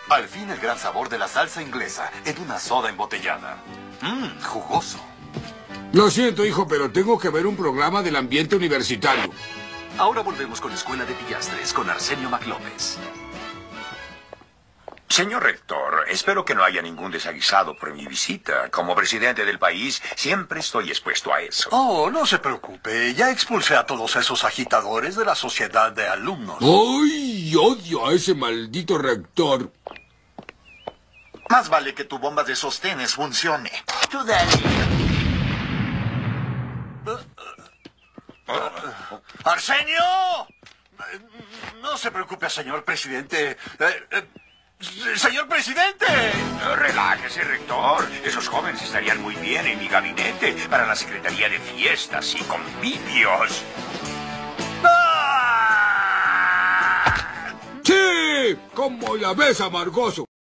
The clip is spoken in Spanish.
Al fin el gran sabor de la salsa inglesa en una soda embotellada. Jugoso. Lo siento, hijo, pero tengo que ver un programa del ambiente universitario. Ahora volvemos con Escuela de Pillastres con Arsenio Maclópez. Señor rector, espero que no haya ningún desaguisado por mi visita. Como presidente del país, siempre estoy expuesto a eso. Oh, no se preocupe. Ya expulsé a todos esos agitadores de la sociedad de alumnos. ¡Ay! Odio a ese maldito rector. Más vale que tu bomba de sostenes funcione. Tú dale. ¡Arsenio! No se preocupe, señor presidente. ¡Señor presidente! Relájese, rector. Esos jóvenes estarían muy bien en mi gabinete para la Secretaría de Fiestas y Convivios. ¡Sí! ¡Como la ves, amargoso!